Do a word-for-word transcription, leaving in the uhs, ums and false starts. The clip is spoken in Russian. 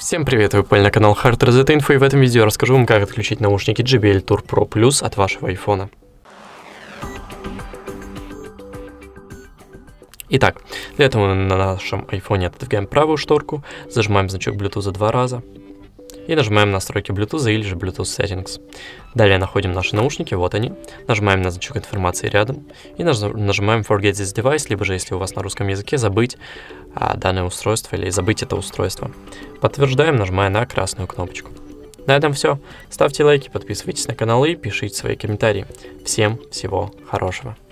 Всем привет, вы попали на канал Hard Reset Info, и в этом видео я расскажу вам, как отключить наушники джей би эл Tour Pro Plus от вашего айфона. Итак, для этого мы на нашем айфоне отодвигаем правую шторку, зажимаем значок Bluetooth два раза и нажимаем настройки Bluetooth или же Bluetooth Settings. Далее находим наши наушники, вот они, нажимаем на значок информации рядом и нажимаем Forget this device, либо же, если у вас на русском языке, забыть а, данное устройство или забыть это устройство. Подтверждаем, нажимая на красную кнопочку. На этом все. Ставьте лайки, подписывайтесь на канал и пишите свои комментарии. Всем всего хорошего.